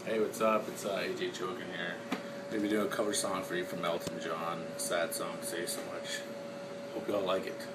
Hey, what's up? It's AJ Chokin here. Gonna be doing a cover song for you from Elton John. Sad song, Say So Much. Hope y'all like it.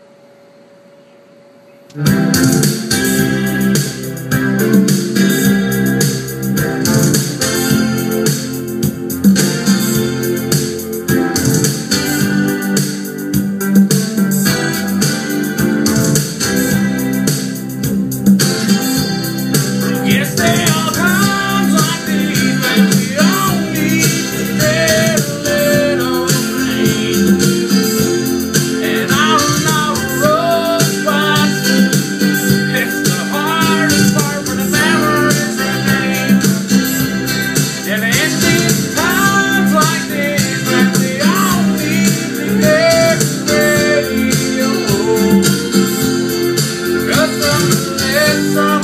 Yes, there are times like these when we all need to get a little rain. And I'm not robots. It's the hardest part when the memories remain. And in these times like these when we all need to get radio. Just some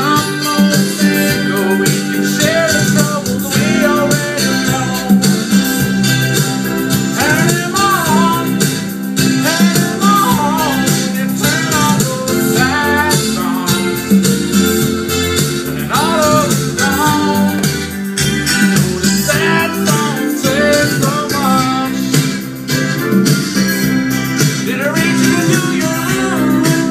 we can share the troubles we already know. Turn them on, and turn on those sad songs. And all of it's gone. The sad songs say so much. Did it reach into your room?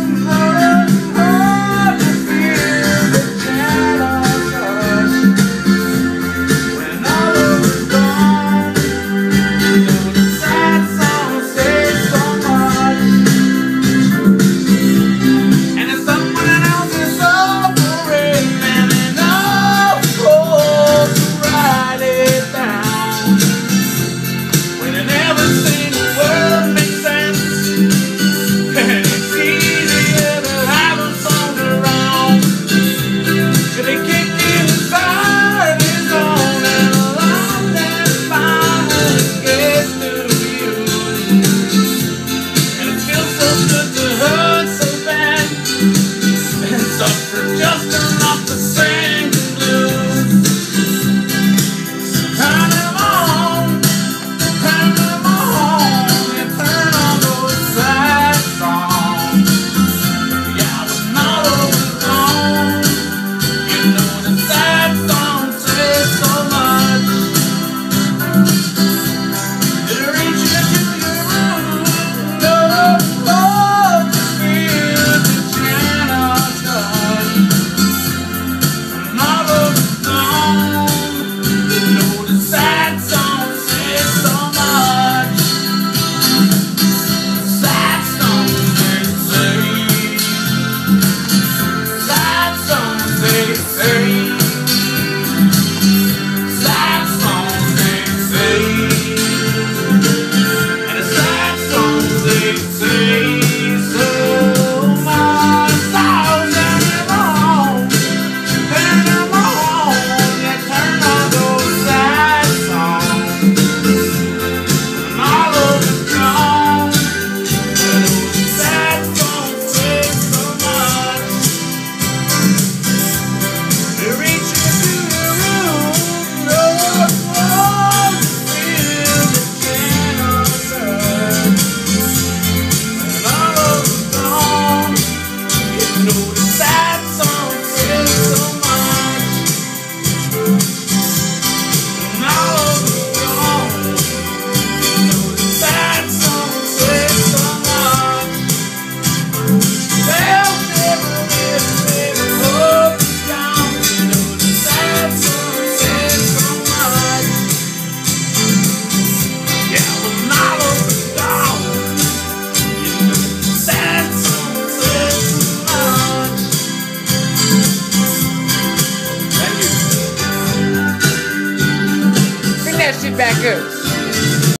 Just enough to sing the blues. Turn them on, and turn on those sad songs. Yeah, but not always long. You know the sad songs say so much. They're reaching into your room. No, to feel the gentle touch. Bring that shit back up.